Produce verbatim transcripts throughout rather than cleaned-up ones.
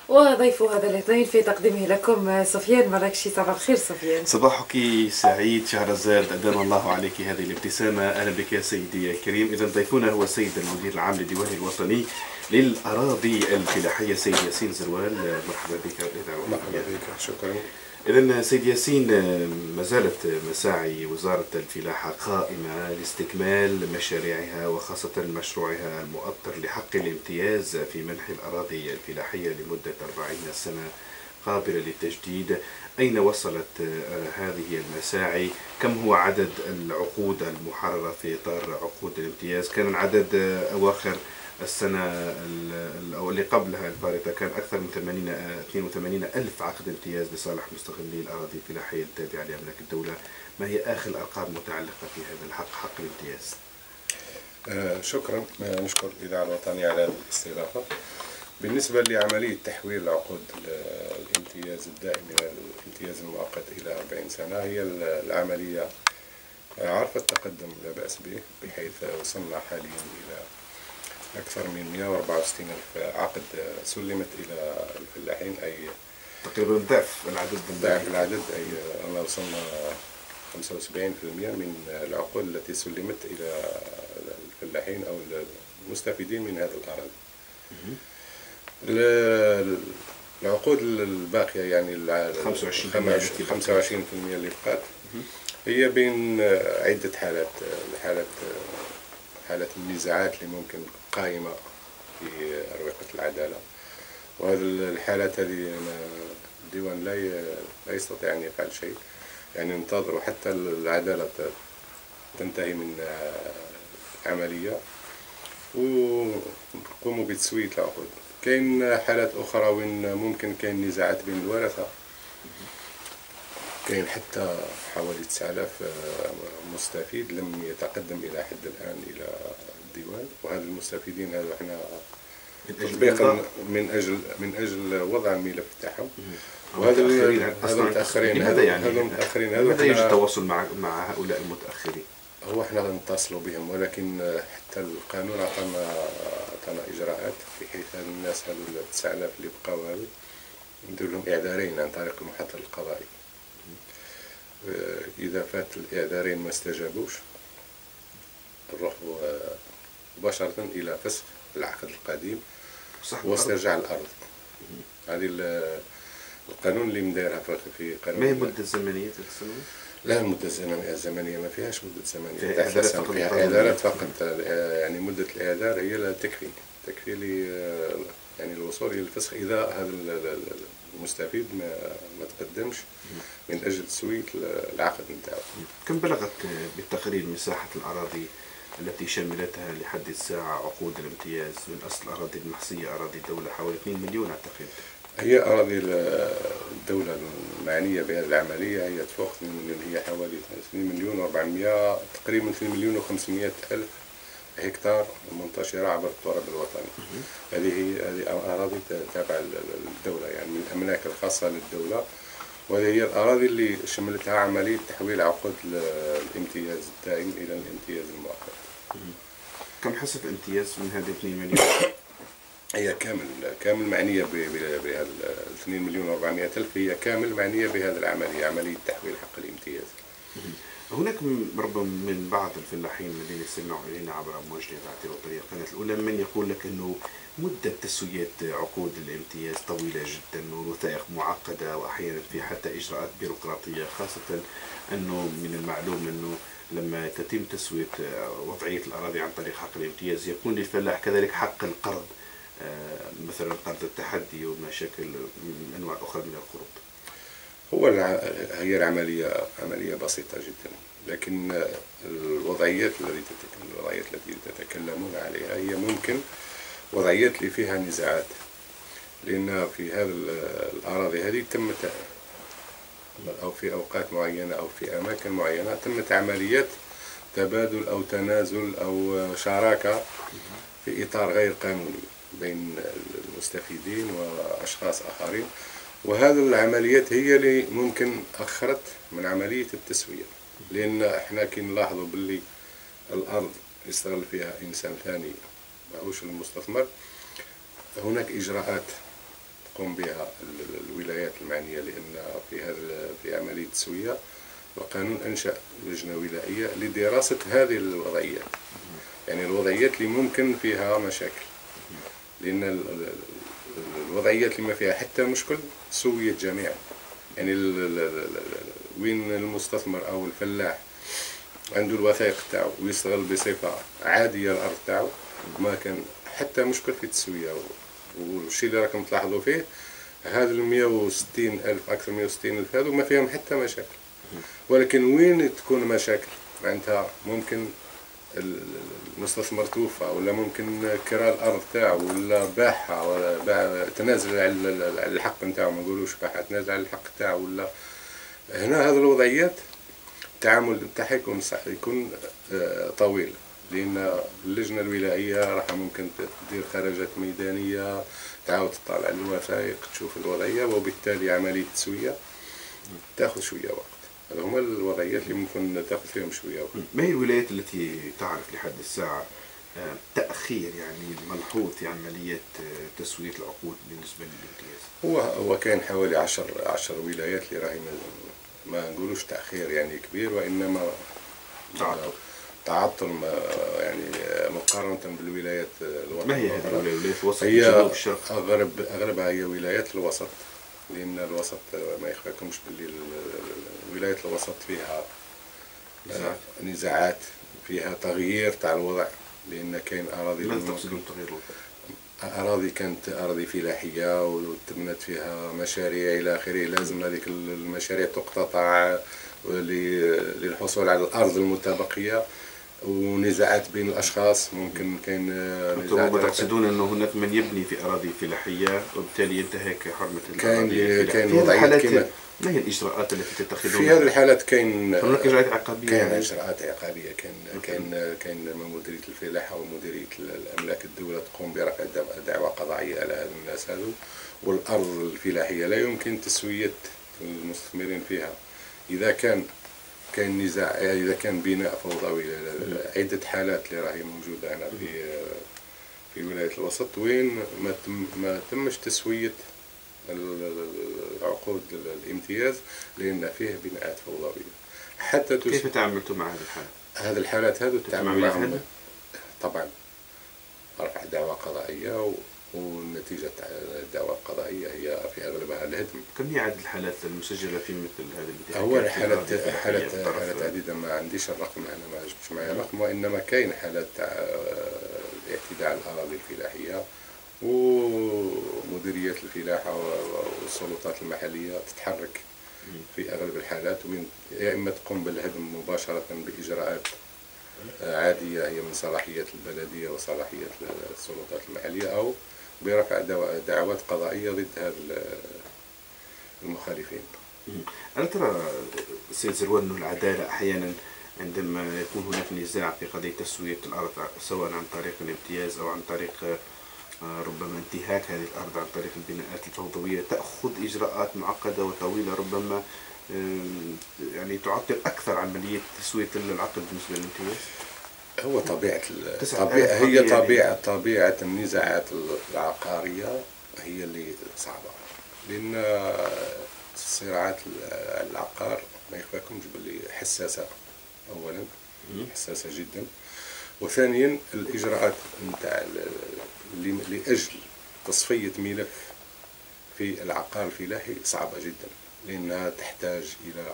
وضيف هذا الاثنين في تقديمه لكم سفيان مراكشي. صباح الخير سفيان. صباحك سعيد شهرزاد، أدام الله عليك هذه الابتسامة. أهلا بك سيدي الكريم. إذا ضيفنا هو السيد المدير العام للديوان الوطني للأراضي الفلاحية سيد ياسين زروال. مرحبا بك. مرحبا بك، شكرا. إذا سيد ياسين، ما زالت مساعي وزارة الفلاحة قائمة لاستكمال مشاريعها وخاصة مشروعها المؤطر لحق الامتياز في منح الأراضي الفلاحية لمدة أربعين سنة قابلة للتجديد. أين وصلت هذه المساعي؟ كم هو عدد العقود المحررة في إطار عقود الامتياز؟ كان العدد أواخر السنة اللي قبلها الفارطة كان أكثر من ثمانين اثنين وثمانين ألف عقد امتياز لصالح مستغلي الأراضي الفلاحية التابعة لأملاك الدولة. ما هي آخر الأرقام المتعلقة في هذا الحق، حق الامتياز؟ آه شكرا. آه نشكر الإذاعة الوطنية على هذه الاستضافة. بالنسبة لعملية تحويل عقود الامتياز الدائم إلى الامتياز المؤقت إلى أربعين سنة، هي العملية عرفت تقدم لا بأس به، بحيث وصلنا حاليا إلى أكثر من مئة وأربعة وستين ألف عقد سلمت إلى الفلاحين، أي تقريبا ضعف العدد. ضعف العدد، أي أن وصلنا خمسة وسبعين بالمئة من العقود التي سلمت إلى الفلاحين أو المستفيدين من هذه الأراضي. العقود الباقية يعني خمسة وعشرين بالمئة اللي بقات هي بين عدة حالات، حالات حالة النزاعات اللي ممكن قائمة في أروقة العدالة، وهذه الحالات هذه الديوان لا لا يستطيع أن يفعل شيء، يعني ننتظر حتى العدالة تنتهي من العملية ونقوموا بتسوية العقود. كاين حالات أخرى وين ممكن كاين نزاعات بين الورثة، كاين حتى حوالي تسعة آلاف مستفيد لم يتقدم إلى حد الآن إلى الديوان، وهذا المستفيدين هذا احنا تطبيقا من أجل من أجل وضع الملف تاعهم. وهذا هذا المتأخرين هذا يعني هذا المتأخرين هذا ماذا يجب التواصل مع مع هؤلاء المتأخرين؟ هو احنا نتصلوا بهم، ولكن حتى القانون عطانا عطانا إجراءات بحيث هذو الناس هذو تسعة آلاف اللي بقاو هذو ندير لهم إعذارين عن طريق المحضر القضائي. إذا فات الإعذارين ما استجابوش نروحوا مباشرة إلى فسخ العقد القديم واسترجاع الأرض. هذه القانون اللي مدايرها في قانون. ما هي المدة الزمنية تقصد؟ لا، المدة الزمنية ما فيهاش مدة زمنية، فيها إعذارات فقط. يعني مدة الإعذار هي لا تكفي تكفي لي يعني الوصول إلى الفسخ إذا هذا المستفيد ما ما تقدمش من أجل تسوية العقد نتاعو. كم بلغت بالتقرير مساحة الأراضي التي شملتها لحد الساعة عقود الامتياز من أصل الأراضي المحصية أراضي الدولة؟ حوالي اثنين مليون أعتقد. هي أراضي الدولة المعنية بهذه العملية هي تفوق اثنين مليون، هي حوالي اثنين مليون وأربعمئة تقريبا اثنين مليون وخمسمئة ألف هكتار منتشرة عبر التراب الوطني. هذه هي هذه أراضي تابعة للدولة، يعني من الأملاك الخاصة للدولة، وهذه هي الأراضي اللي شملتها عملية تحويل عقود الامتياز الدائم إلى الامتياز المؤقت. كم حسب امتياز من هذه اثنين مليون؟ هي كامل كامل معنية بهذا اثنين مليون وأربعمئة ألف، هي كامل معنية بهذه العملية، عملية تحويل حق الامتياز. هناك ربما من بعض الفلاحين الذين يستمعوا إلينا عبر أمواج الإذاعة الوطنية القناة الأولى من يقول لك أنه مدة تسوية عقود الامتياز طويلة جدا والوثائق معقدة وأحيانا في حتى إجراءات بيروقراطية، خاصة أنه من المعلوم أنه لما تتم تسوية وضعية الأراضي عن طريق حق الامتياز يكون للفلاح كذلك حق القرض، مثلا قرض التحدي ومشاكل من أنواع أخرى من القروض. هو هي العملية عملية بسيطة جدا، لكن الوضعيات التي الوضعيات التي تتكلمون عليها هي ممكن وضعيات اللي فيها نزاعات، لأن في هذه الأراضي هذه تمت أو في أوقات معينة أو في أماكن معينة تمت عمليات تبادل أو تنازل أو شراكة في إطار غير قانوني بين المستفيدين وأشخاص آخرين، وهذه العمليات هي اللي ممكن أخرت من عملية التسوية، لأن احنا كي نلاحظوا باللي الأرض يشتغل فيها إنسان ثاني ماهوش المستثمر، هناك إجراءات تقوم بها الولايات المعنية، لأن في هذا في عملية التسوية القانون أنشأ لجنة ولائية لدراسة هذه الوضعيات، يعني الوضعيات اللي ممكن فيها مشاكل، لأن الوضعيات اللي ما فيها حتى مشكل سويت جميعا. يعني وين المستثمر أو الفلاح عنده الوثائق تاعو ويشتغل بصفة عادية الأرض تاعو ما كان حتى مشكل في التسوية. والشيء اللي راكم تلاحظوا فيه هذا ال مئة وستين ألف أكثر من مئة وستين ألف هذو ما فيهم حتى مشاكل، ولكن وين تكون مشاكل معناتها ممكن المستثمر توفى، ولا ممكن كرا الأرض تاعو، ولا باعها، ولا باع تنازل على الحق نتاعو، ما نقولوش باعها تنازل على الحق تاعو. ولا هنا هذه الوضعيات التعامل نتاعها يكون يكون طويل، لأن اللجنة الولائية راح ممكن تدير خرجات ميدانية، تعاود تطالع الوثائق، تشوف الوضعية، وبالتالي عملية التسوية تاخذ شوية وقت. هذا هما الوضعيات اللي ممكن تاخذ فيهم شوية وقت. ما هي الولايات التي تعرف لحد الساعة تأخير يعني ملحوظ في عمليات تسوية العقود بالنسبة للامتياز؟ هو هو كان حوالي عشر عشر ولايات اللي راهي ما نقولوش تأخير يعني كبير، وإنما تعطل تعطل يعني مقارنة بالولايات الوسط. ما هي هذه الولايات الوسط؟ هي الجنوب الشرق؟ أغلب أغلبها هي ولايات الوسط، لأن الوسط ما يخفاكمش باللي ولاية الوسط فيها نزاعات، فيها تغيير تاع الوضع، لأن كاين أراضي. ماذا تقصدون تغيير الوضع؟ أراضي كانت أراضي فلاحية وتبنت فيها مشاريع إلى آخره، لازم هذيك المشاريع تقتطع للحصول على الأرض المتبقية، ونزاعات بين الأشخاص. ممكن كاين نزاعات. أنتم تقصدون أنه هناك من يبني في أراضي فلاحية وبالتالي ينتهك حرمة الأراضي؟ كاين وضعيات كما ما هي الإجراءات التي تتخذونها؟ في هذه الحالات كاين هناك إجراءات عقابية. كاين إجراءات عقابية، كاين كاين كاين مديرية الفلاحة ومديرية الأملاك الدولة تقوم برفع دعوى قضائية على هذو الناس هذو. والأرض الفلاحية لا يمكن تسوية المستثمرين فيها إذا كان كاين نزاع، إذا كان بناء فوضوي. عدة حالات اللي راهي موجودة هنا في في ولاية الوسط وين ما تم ما تمش تسوية العقود الامتياز لأن فيه بناءات فوضوية. حتى كيف تعاملتم مع هذه الحالات؟ هذه الحالات هذو التعامل معهم طبعا رفع دعوى قضائية، والنتيجة الدعوى القضائية هي في أغلبها الهدم. كم هي عدد الحالات المسجلة في مثل هذه الانتهاكات؟ أول حالات حالات حالات عديدة، ما عنديش الرقم أنا، ما جبتش معي الرقم، وإنما كاين حالات اعتداء على الأراضي الفلاحية، ومديريات الفلاحة والسلطات المحلية تتحرك في أغلب الحالات، وين يا إما تقوم بالهدم مباشرة بإجراءات عادية هي من صلاحيات البلدية وصلاحيات السلطات المحلية، أو برفع دعوات قضائية ضد هذا المخالفين. ألا ترى سيد زروان أنه العدالة أحيانا عندما يكون هناك نزاع في قضية تسوية الأرض سواء عن طريق الامتياز أو عن طريق ربما انتهاك هذه الأرض عن طريق البناءات الفوضوية، تأخذ إجراءات معقدة وطويلة ربما يعني تعطل أكثر عملية تسوية العقد بالنسبة للامتياز؟ هو طبيعة طبيعة هي طبيعة طبيعة النزاعات العقارية هي اللي صعبة، لأن صراعات العقار ما يخفاكمش باللي حساسة، أولا حساسة جدا، وثانيا الإجراءات نتاع لأجل تصفية ملف في العقار الفلاحي صعبة جدا، لأنها تحتاج إلى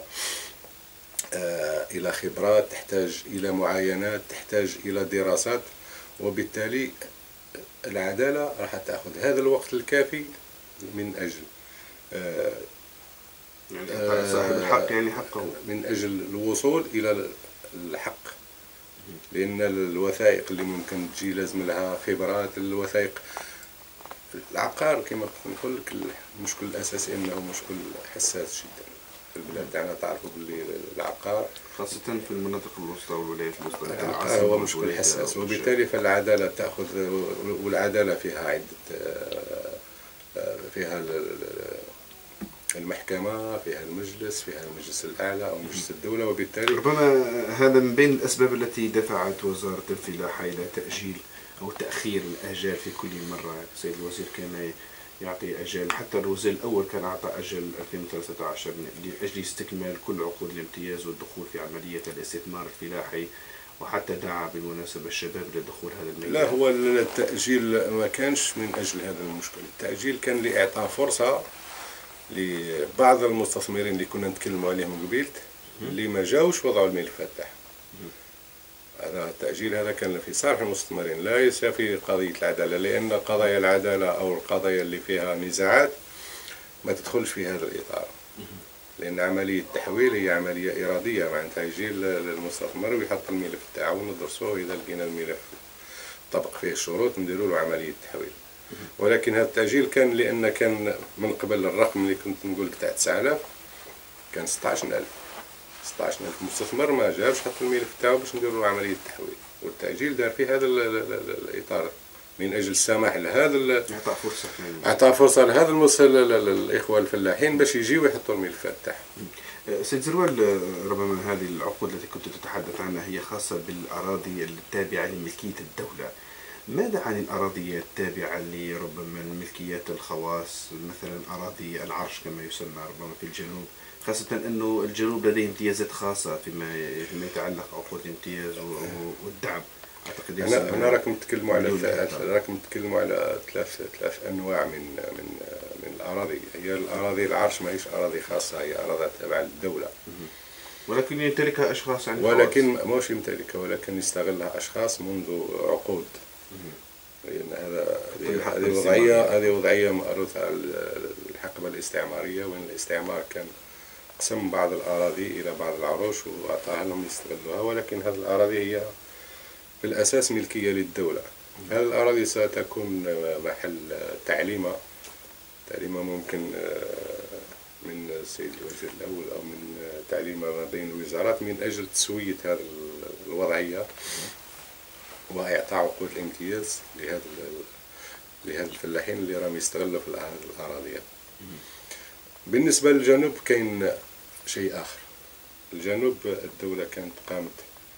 آه إلى خبرات، تحتاج إلى معاينات، تحتاج إلى دراسات، وبالتالي العدالة راح تأخذ هذا الوقت الكافي من أجل آه يعني صاحب الحق يعني حقه، من أجل الوصول إلى الحق، لأن الوثائق اللي ممكن تجي لازم لها خبرات. الوثائق العقار كما نقول لك المشكل الأساسي أنه مشكل حساس جدا في البلاد تاعنا، تعرفوا باللي العقار خاصة في المناطق الوسطى والولايات الوسطى العقار هو مشكل حساس، وبالتالي فالعدالة تأخذ، والعدالة فيها عدة، فيها المحكمة، فيها المجلس، فيها المجلس الأعلى أو مجلس الدولة، وبالتالي ربما هذا من بين الأسباب التي دفعت وزارة الفلاحة إلى تأجيل أو تأخير الآجال في كل مرة. السيد الوزير كان يعطي أجل. حتى الروزيل الأول كان أعطى أجل ألفين وثلاثة عشر لأجل استكمال كل عقود الامتياز والدخول في عملية الاستثمار الفلاحي، وحتى دعا بالمناسبة الشباب لدخول هذا المجال. لا، هو التأجيل ما كانش من أجل هذا المشكل، التأجيل كان لإعطاء فرصة لبعض المستثمرين اللي كنا نتكلموا عليهم قبيل اللي ما جاوش وضعوا الملفات تاعهم. هذا التأجيل هذا كان في صالح المستثمرين، ليس في قضية العدالة، لأن قضايا العدالة أو القضايا اللي فيها نزاعات ما تدخلش في هذا الإطار، لأن عملية التحويل هي عملية إرادية، معناتها يجي للمستثمر ويحط الملف تاعو وندرسوه، إذا لقينا الملف طبق فيه الشروط نديروا له عملية تحويل. ولكن هذا التأجيل كان لأن كان من قبل الرقم اللي كنت نقول لك تاع تسعة آلاف كان ستطاش ألف ستطاش ألف مستثمر ما جابش حط الملف تاعو باش نديروا له عملية تحويل، والتأجيل دار في هذا الإطار من أجل السماح لهذا إعطاء فرصة إعطاء فرصة لهذا المسل الإخوة الفلاحين باش يجيو يحطوا الملفات تاعهم. سيد زروال، ربما هذه العقود التي كنت تتحدث عنها هي خاصة بالأراضي التابعة لملكية الدولة. ماذا عن الأراضي التابعة لربما الملكيات الخواص، مثلا أراضي العرش كما يسمى ربما في الجنوب، خاصة أنه الجنوب لديه امتيازات خاصة فيما فيما يتعلق عقود الامتياز والدعم. أعتقد أنا أنا راكم تتكلموا على راكم تتكلموا على ثلاث ثلاث أنواع من من من الأراضي. هي الأراضي العرش ماهيش أراضي خاصة، هي أراضي تابعة للدولة، ولكن يمتلكها أشخاص عن ولكن ماهوش يمتلكها، ولكن يستغلها أشخاص منذ عقود. لأن هذا هذه وضعية هذه وضعية مأروثة على الحقبة الاستعمارية، وين الاستعمار كان قسم بعض الأراضي إلى بعض العروش وأعطاها لهم يستغلوها، ولكن هذه الأراضي هي في الأساس ملكية للدولة. هذه الأراضي ستكون محل تعليمة تعليمة ممكن من السيد الوزير الأول أو من تعليمة ما بين الوزارات من أجل تسوية هذه الوضعية وإعطاء عقود الامتياز لهذا لهذا الفلاحين اللي راهم يستغلوا في الأراضي. بالنسبة للجنوب كاين شيء آخر. الجنوب الدولة كانت قامت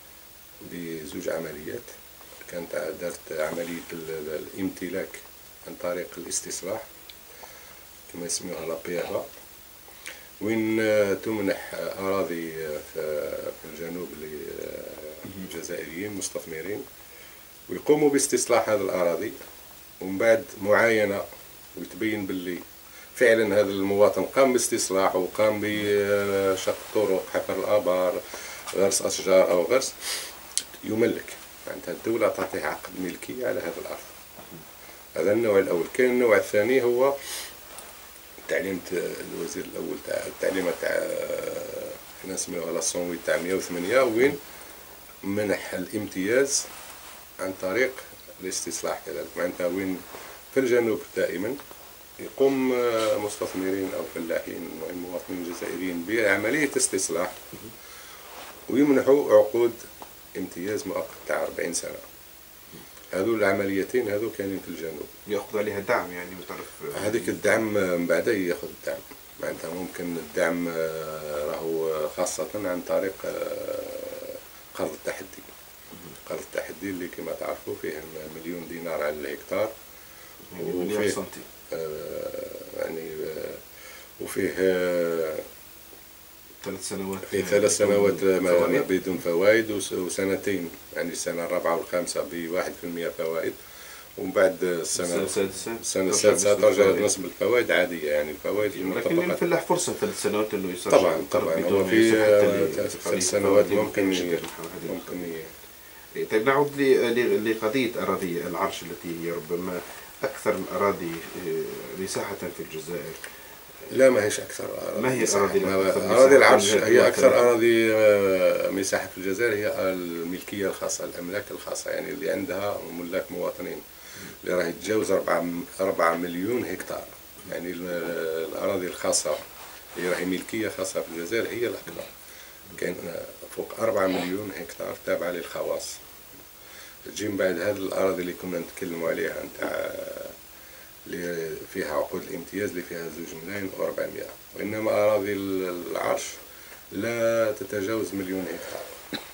بزوج عمليات، كانت دارت عملية الامتلاك عن طريق الاستصلاح كما يسموها لابيغا، وين تمنح أراضي في الجنوب للجزائريين مستثمرين ويقوموا باستصلاح هذه الأراضي، ومن بعد معاينة ويتبين باللي فعلا هذا المواطن قام باستصلاح وقام بشق طرق، حفر الآبار، غرس أشجار أو غرس، يملك. معناتها الدولة تعطيه عقد ملكية على هذا الأرض. هذا النوع الأول. كان النوع الثاني هو تعليمة الوزير الأول تاع التعليمة تاع حنا نسميوها لاسونوي تاع مئة وثمانية، وين منح الامتياز عن طريق الاستصلاح كذلك. معناتها وين في الجنوب دائما يقوم مستثمرين أو فلاحين مواطنين جزائريين بعملية استصلاح ويمنحوا عقود امتياز مؤقت تاع أربعين سنة. هذو العمليتين هذو كانين في الجنوب. يأخذ عليها دعم يعني وتعرف هذيك الدعم من بعد ياخذ الدعم. معناتها ممكن الدعم راهو خاصة عن طريق قرض التحدي. قرض التحدي اللي كما تعرفوا فيه مليون دينار على الهكتار، وفيه سنتي يعني وفيه ثلاث سنوات في ثلاث سنوات بدون فوائد، وسنتين يعني السنة الرابعة والخامسة بواحد في المئة فوائد، ومن بعد السنة السنة السادسة ترجع نصب الفوائد عادية. يعني الفوائد لكن الفلاح فرصة ثلاث سنوات انه يصرف. طبعا طبعا هو في ثلاث سنوات ممكن ممكن. طيب نعود لقضية أراضي العرش التي هي ربما أكثر الأراضي مساحة في الجزائر. لا، ما هيش أكثر أراضي. ما هي أراضي أراضي العرش؟ هي أكثر أراضي مساحة في الجزائر هي الملكية الخاصة، الأملاك الخاصة، يعني اللي عندها ملاك مواطنين اللي راهي تتجاوز أربعة مليون هكتار. يعني الأراضي الخاصة اللي راهي ملكية خاصة في الجزائر هي الأكبر، كاين فوق أربعة مليون هكتار تابعة للخواص. تجي من بعد هذه الأراضي اللي كنا نتكلموا عليها نتاع اللي فيها عقود الامتياز اللي فيها زوج ملايين وأربعمائة، وإنما أراضي العرش لا تتجاوز مليون هكتار.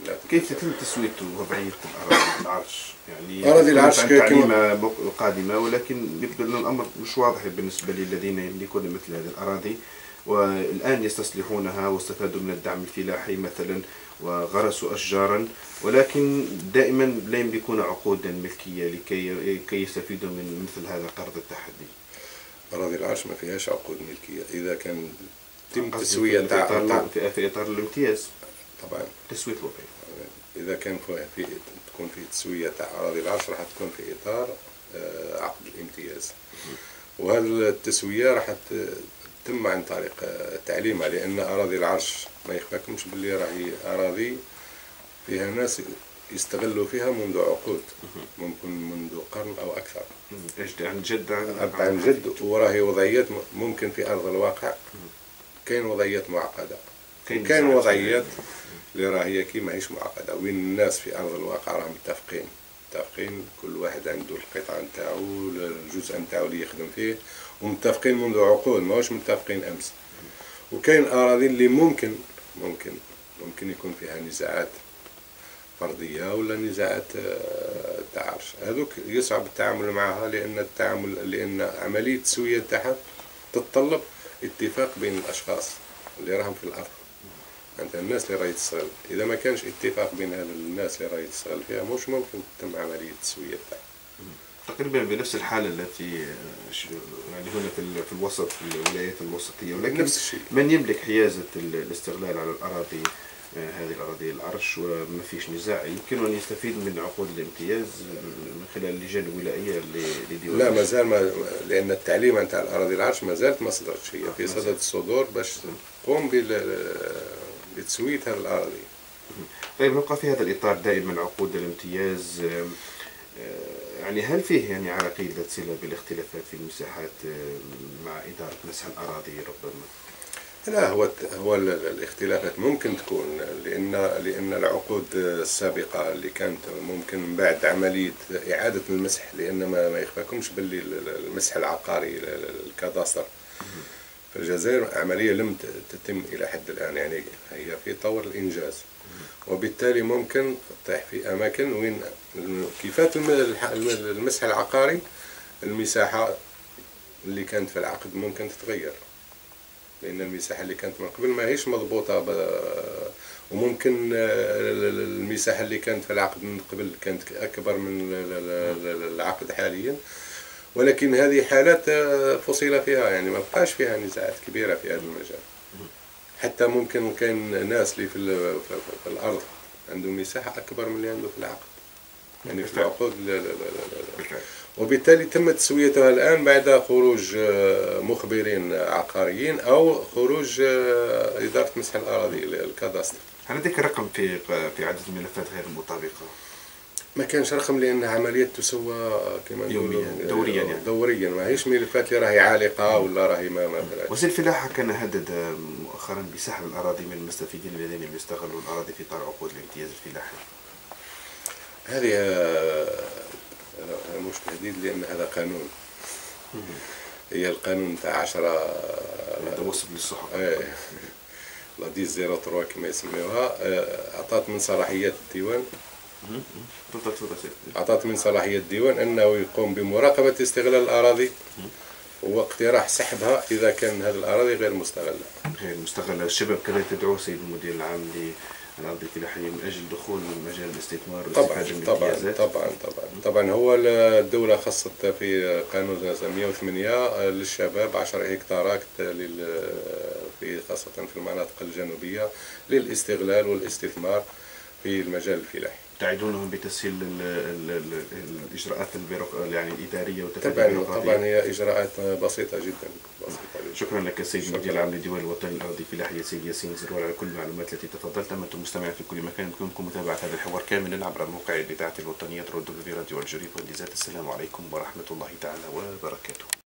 لا كيف يتم تسوية وضعية الأراضي العرش؟ يعني أراضي العرش تعليمة قادمة، ولكن يبدو أن الأمر مش واضح بالنسبة للذين يملكون مثل هذه الأراضي والآن يستصلحونها واستفادوا من الدعم الفلاحي مثلا وغرسوا أشجارا، ولكن دائما لا يملكون عقودا ملكية لكي كي يستفيدوا من مثل هذا قرض التحدي. أراضي العرش ما فيهاش عقود ملكية إذا كان تم تسوية تاع في, في إطار الامتياز. طبعا تسوية الوضعية إذا كان في تكون في تسوية تاع أراضي العرش راح تكون في إطار عقد الامتياز، وهذه التسوية راح تتم عن طريق تعليمها، لأن أراضي العرش ما يخفاكمش باللي راهي أراضي فيها ناس يستغلوا فيها منذ عقود، ممكن منذ قرن أو أكثر. عن جد عن جد، وراهي وضعيات ممكن في أرض الواقع كاين وضعيات معقدة، كاين وضعيات اللي راهي كي ماهيش معقدة، وين الناس في أرض الواقع راهم متفقين متفقين كل واحد عنده القطعة نتاعو الجزء نتاعو اللي يخدم فيه، ومتفقين منذ عقود ماهوش متفقين أمس. وكاين أراضي اللي ممكن ممكن ممكن يكون فيها نزاعات فردية ولا نزاعات تعارش، هذوك يصعب التعامل معها، لأن التعامل لأن عملية التسوية تاعها تتطلب اتفاق بين الأشخاص اللي راهم في الأرض، أنت الناس اللي راهي تشتغل، إذا ما كانش اتفاق بين هذو الناس اللي راهي تشتغل فيها مش ممكن تتم عملية التسوية تاعها. تقريبا بنفس الحالة التي يعني هنا في في الوسط في الولايات الوسطية، ولكن نفس الشيء. من يملك حيازة الاستغلال على الأراضي هذه الأراضي العرش وما فيش نزاع يمكن أن يستفيد من عقود الامتياز من خلال اللجان الولائية لديوان. لا مازال ما، لأن التعليم نتاع الأراضي العرش ما زالت ما صدرتش، هي في صدد الصدور باش تقوم بتسوية هذه الأراضي. طيب نبقى في هذا الإطار دائما عقود الامتياز، يعني هل فيه يعني عراقيل ذات صلة بالاختلافات في المساحات مع إدارة مسح الأراضي ربما؟ لا، هو هو الاختلافات ممكن تكون، لأن لأن العقود السابقة اللي كانت ممكن من بعد عملية إعادة المسح، لأن ما ما يخفاكمش باللي المسح العقاري الكاداستر في الجزائر عملية لم تتم إلى حد الآن، يعني هي في طور الإنجاز، وبالتالي ممكن تطيح في أماكن وين كيفات المسح العقاري المساحة اللي كانت في العقد ممكن تتغير، لأن المساحة اللي كانت من قبل ما هيش مضبوطة، وممكن المساحة اللي كانت في العقد من قبل كانت أكبر من العقد حاليا، ولكن هذه حالات فصيلة فيها، يعني ما بقاش فيها نزاعات كبيرة في هذا المجال. حتى ممكن كاين ناس اللي في, في الأرض عندهم مساحة أكبر من اللي عنده في العقد، يعني في العقود لا لا لا لا. وبالتالي تم تسويتها الآن بعد خروج مخبرين عقاريين أو خروج إدارة مسح الأراضي الكاداستر. هل لديك رقم في في عدد الملفات غير المطابقة؟ ما كانش رقم، لأن عملية تسوى كما يوميا دوريا يعني دوريا، ما هيش ملفات اللي راهي عالقة ولا راهي ما مثلا. وزير الفلاحة كان هدد مؤخرا بسحب الأراضي من المستفيدين الذين يستغلوا الأراضي في إطار عقود الامتياز الفلاحي. هذه مش تهديد، لأن هذا قانون، هي القانون تاع عشرة هذا وصف للصحة لا دي زيرو تروا كما يسميوها، أعطت من صلاحيات الديوان أعطت من صلاحية الديوان أنه يقوم بمراقبة استغلال الأراضي واقتراح سحبها إذا كان هذه الأراضي غير مستغلة. غير مستغلة. الشباب كذلك تدعو سيد المدير العام للأراضي الفلاحية من أجل دخول مجال الاستثمار والاستفادة طبعا من طبعا طبعا طبعا طبعا هو الدولة خصت في قانون مئة وثمانية للشباب عشرة هكتارات في خاصة في المناطق الجنوبية للاستغلال والاستثمار في المجال الفلاحي. تعدونهم بتسهيل الإجراءات يعني الإدارية طبعا طبعا هي إجراءات بسيطة جدا بسيطة جدا. شكرا لك السيد المدير العام للديوان الوطني للأراضي الفلاحية سيد ياسين زروال على كل المعلومات التي تفضلت. أنتم مستمعين في كل مكان يمكنكم متابعة هذا الحوار كاملا عبر موقع الإذاعة الوطنية راديو الجريف والجزائر. السلام عليكم ورحمة الله تعالى وبركاته.